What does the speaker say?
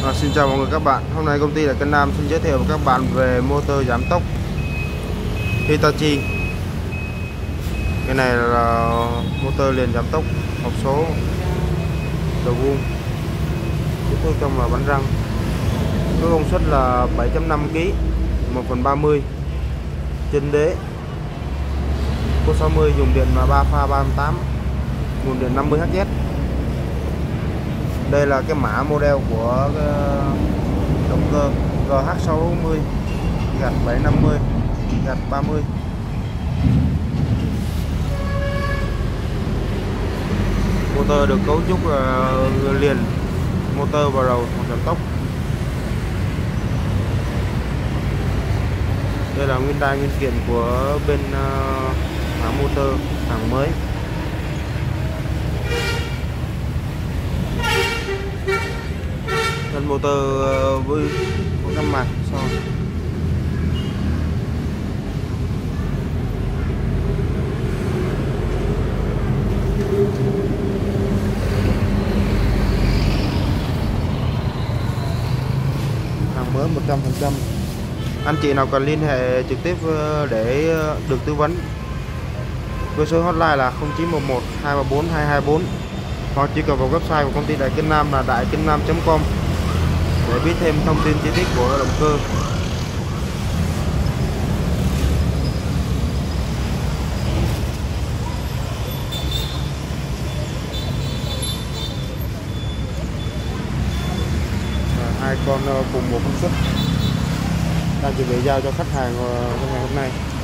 Xin chào mọi người các bạn. Hôm nay công ty Đại Cân Nam xin giới thiệu với các bạn về motor giảm tốc Hitachi. Cái này là motor liền giảm tốc hộp số đầu vuông, kích thước trong là bánh răng, có công suất là 7.5 kg, 1/30, chân đế, cốt 60, dùng điện là 3 pha 38, nguồn điện 50 Hz. Đây là cái mã model của động cơ GH640-750-30. Motor được cấu trúc liền motor và đầu giảm tốc. Đây là nguyên đai nguyên kiện của bên mã motor hàng mới. Thân motor với cam mạc so. Hàng mới 100%. Anh chị nào cần liên hệ trực tiếp để được tư vấn với số hotline là 0911 234 224, hoặc truy cập vào website của công ty Đại Cân Nam là daikennam.com để biết thêm thông tin chi tiết của động cơ. Hai con cùng một công suất đang chuẩn bị giao cho khách hàng trong ngày hôm nay.